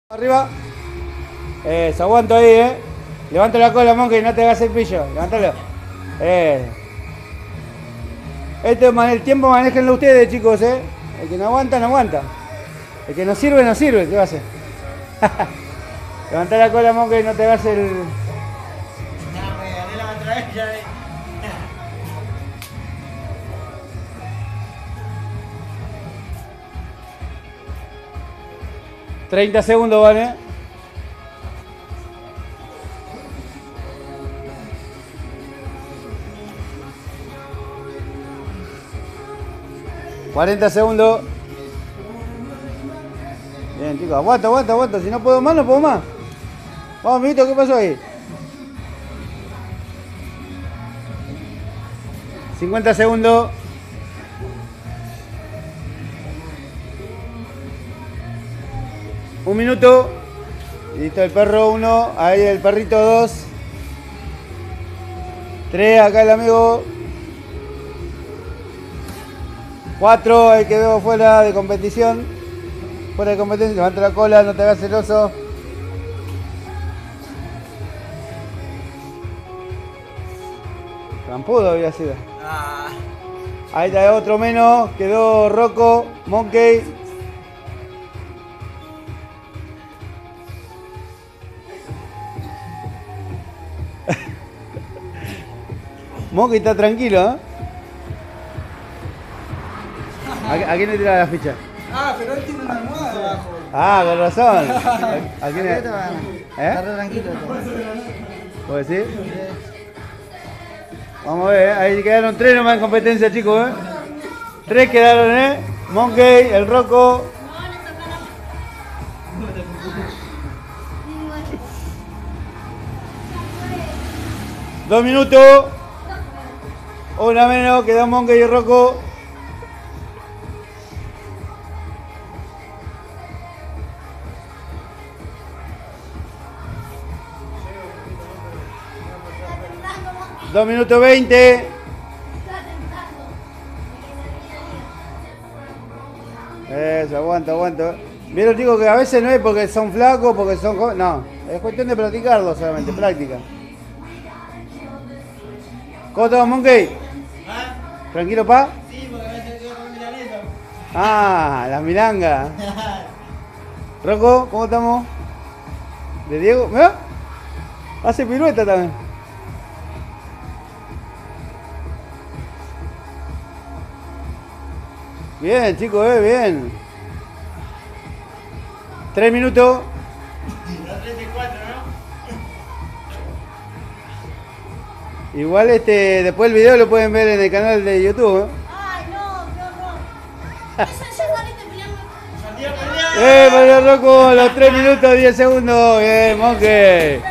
Arriba. Eso, aguanto ahí, Levanta la cola, Monkey, no te hagas el pillo. Levántalo. El tiempo manéjenlo ustedes, chicos, El que no aguanta, no aguanta. El que no sirve, no sirve. ¿Qué va a hacer? Levanta la cola, Monkey, no te hagas el... No, me gané la otra vez, ya ves. 30 segundos, ¿vale? $40 segundos. Bien, chicos, aguanta. Si no puedo más, no puedo más. Vamos, amiguito, ¿qué pasó ahí? 50 segundos. Un minuto. Listo, el perro 1. Ahí el perrito 2. 3, acá el amigo. 4, ahí quedó fuera de competición. Fuera de competencia, levanta la cola, no te hagas celoso. Trampudo había sido. Ahí está otro menos, quedó Rocco, Monkey. Monkey está tranquilo, ¿A quién le tira la ficha? Pero él tiene una almohada abajo. Con razón. ¿A quién le... Está re tranquilo. ¿Puedo decir? Vamos a ver, ahí quedaron 3 nomás en competencia, chicos, 3 quedaron, Monkey, el Rocco. Dos minutos. Una menos, quedó Monkey y el Rocco. Dos minutos 20. Eso, aguanta. Vieron, digo que a veces no es porque son flacos, porque son jóvenes. No, es cuestión de practicarlo solamente, práctica. ¿Cómo estamos, Monkey? ¿Tranquilo, pa? Sí, porque a veces quedo con milanesa. Las milangas. Rocco, ¿cómo estamos? ¿De Diego? ¿Mirá? Hace pirueta también. Bien, chicos, bien. 3 minutos. No 34, ¿no? Igual después el video lo pueden ver en el canal de YouTube, Ay, no, qué horror. Ya saliste peleando. ¡Perdió! Perdió Rocco, los 3 minutos 10 segundos. Bien, Monkey.